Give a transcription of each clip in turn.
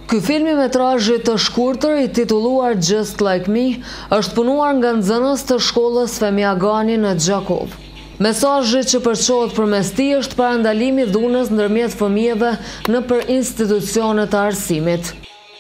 Ky film i metrazhi të shkurtër i titulluar Just Like Me është punuar nga nxënës të shkollës Femia Gani në Gjakov. Mesazhi që përçohet përmes tij është parandalimi i dhunës ndërmjet fëmijëve nëpër institucionet të arsimit.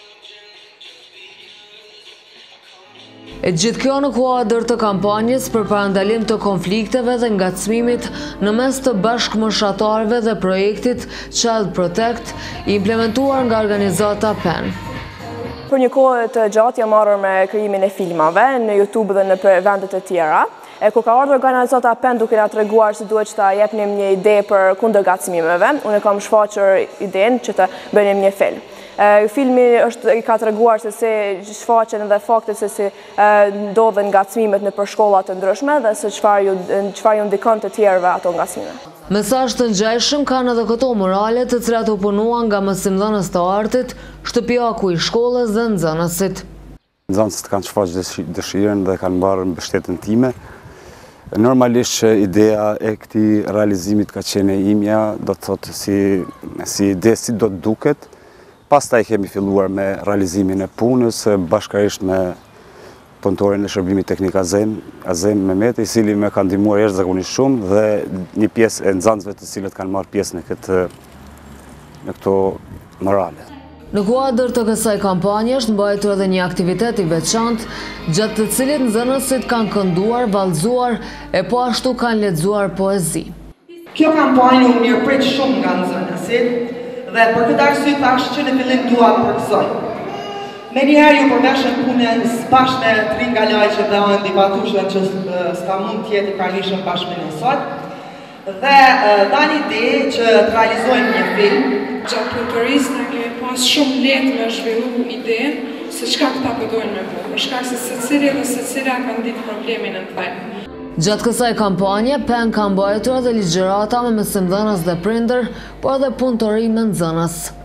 E gjithë kjo në kuadër të kampanjës për parandalim të konflikteve dhe ngacmimit në mes të bashkëmoshatarëve dhe projektit Child Protect, i implementuar nga organizata PEN. Për një kohë të gjatë jam marrur me krijimin e filmave në YouTube dhe në vendet e tjera. Ku ka ardhur organizata PEN duke na treguar se duhet që ta jepnim një ide për kundër ngacmimeve, unë kam shfaqur idenë që të bënim një film. Filmi i ka treguar se si shfaqen edhe faktet se si ndodhen ngacmimet në shkollat të ndryshme dhe se çfarë ju ndikon të tjerëve ato ngacmime. Mesazh të ngjashëm kanë edhe këto morale të cilat u punuan nga mësimdhënës të artit, shtëpiaku i shkollës dhe nxënësit. Nxënësit kanë shfaqur dëshirën dhe kanë marrë mbështetjen time. Normalisht që ideja e këtij realizimit ka qenë imja, do të thotë si ide si do të duket. Pastaj kemi filluar me realizimin e punës bashkërisht me punëtorin e shërbimit teknik Azem Mehmeti, i cili më ka ndihmuar jashtëzakonisht shumë dhe një pjesë e nxënësve të cilët kanë marrë pjesë në këto morale. Në kuadër të kësaj kampanje është mbajtur edhe një aktivitet i veçantë, gjatë të cilit nxënësit kanë kënduar, vallëzuar e po ashtu kanë lexuar poezi. Kjo kampanjë u mirëprit shumë nga nxënësit dhe për këtë arsye thash që në fillim dua të përgëzoj. Menjëherë ju përveshën punën bashkë me tri nga lajqe dhe ndihmatueshve që s'ka mund të jetë i pranishëm bashkë me ne sot. Dhe dani ide që të realizojmë një film. Gjatë punëtorisë na kemi pas shumë lehtë me zhvillu idenë se çka këta përdojnë me bu, për shkak se secili dhe secila kanë ditë problemin në të. Gjatë kësaj kampanje, PEN ka mbajtur edhe ligjërata me mësimdhënës dhe prindër, por edhe punëtori me nxënës.